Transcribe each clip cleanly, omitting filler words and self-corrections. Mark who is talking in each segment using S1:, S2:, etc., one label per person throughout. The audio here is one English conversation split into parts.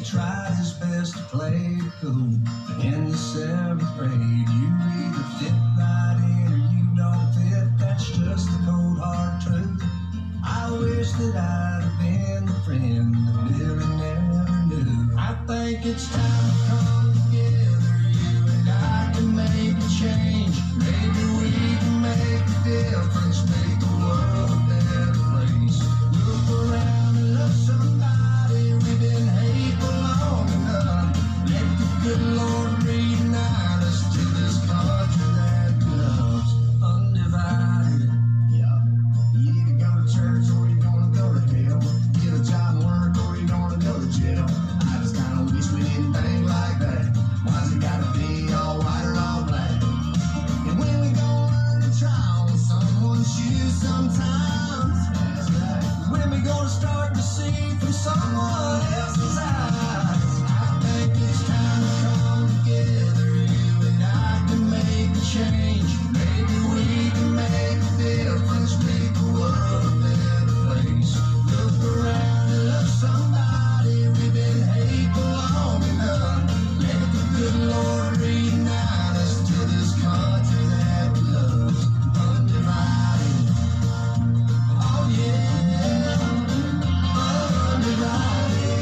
S1: tried his best to play it cool. In the 7th grade, you either fit right in or you don't fit. That's just the cold hard truth. I wish that I'd have been the friend that Billy never knew. I think it's time to come together. You and I can make a change. Maybe we can make a difference, make the world a better place. Look around and love somebody we've been hate for long enough. Let the good Lord reunite us to this country that loves undivided. Yeah, you either go to church or you're gonna go to hell. Get a job and work or you're gonna go to jail. I just kinda wish we didn't think like that. Why's it gotta be all white or all black? And when we gonna learn to try on someone's shoes sometimes? That's right. When we gonna start to see from someone else's eyes? I think it's time to come together. You and I can make a change. Maybe we can make a difference, make the world a better place. Look around and love somebody we've been hate for long enough. Let the good Lord reunite us to this country that loves undivided. Oh yeah, undivided.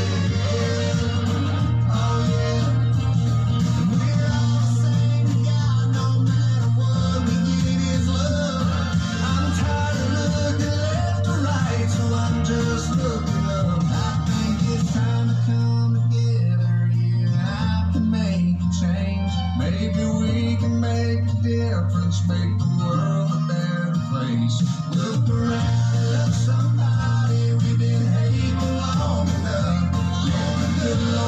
S1: Oh yeah, and we're all the same to God, no matter what we get is love. I'm tired of looking left or right, so I'm just looking up. I think it's time to come together. You and I can make a change. Maybe we can make a difference, make the world a better place. Look around and love somebody we've been hate for long enough. Let the good Lord